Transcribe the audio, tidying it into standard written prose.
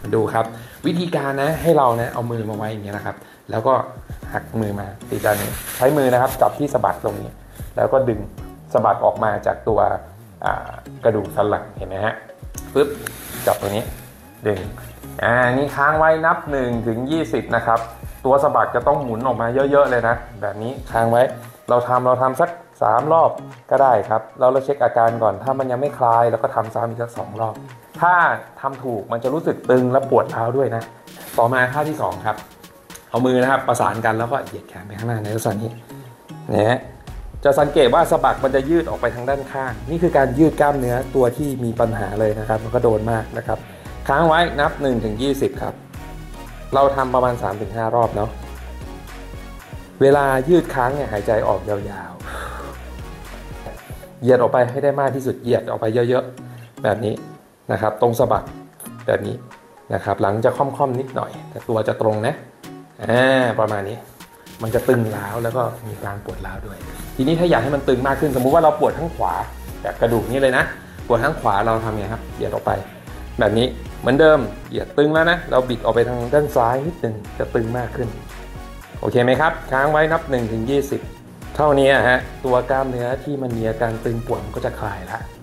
ดูครับวิธีการนะให้เรานะเอามือมาไว้อย่างเงี้ยนะครับแล้วก็หักมือมาติดด้านนี้ใช้มือนะครับจับที่สะบักตรงนี้แล้วก็ดึงสะบักออกมาจากตัวกระดูกสันหลังเห็นไหมฮะปึ๊บจับตรงนี้ดึงนี่ค้างไว้นับ1 ถึง 20นะครับตัวสะบักจะต้องหมุนออกมาเยอะๆเลยนะแบบนี้ค้างไว้เราทำสัก3 รอบก็ได้ครับเราเช็คอาการก่อนถ้ามันยังไม่คลายเราก็ทำซ้ำอีกสัก2 รอบถ้าทำถูกมันจะรู้สึกตึงและปวดเท้าด้วยนะต่อมาท่าที่2ครับเอามือนะครับประสานกันแล้วก็เหยียดแขนไปข้างหน้าในลักษณะนี้นะจะสังเกตว่าสะบักมันจะยืดออกไปทางด้านข้างนี่คือการยืดกล้ามเนื้อตัวที่มีปัญหาเลยนะครับมันก็โดนมากนะครับค้างไว้นับ1 ถึง 20ครับเราทำประมาณ 3-5 รอบเนาะเวลายืดค้างเนี่ยหายใจออกยาวๆเหยียดออกไปให้ได้มากที่สุดเหยียดออกไปเยอะๆแบบนี้นะครับตรงสะบักแบบนี้นะครับหลังจะค่อมๆนิดหน่อยแต่ตัวจะตรงนะประมาณนี้มันจะตึงร้าวแล้วก็มีการปวดร้าวด้วยทีนี้ถ้าอยากให้มันตึงมากขึ้นสมมุติว่าเราปวดทั้งขวาแบบกระดูกนี้เลยนะปวดทั้งขวาเราทำไงครับเหยียดออกไปแบบนี้เหมือนเดิมเหยียดตึงแล้วนะเราบิดออกไปทางด้านซ้ายนิดนึงจะตึงมากขึ้นโอเคไหมครับค้างไว้นับ1 ถึง 20เท่านี้ฮะตัวกล้ามเนื้อที่มันมีอาการตึงปวดก็จะคลายแล้ว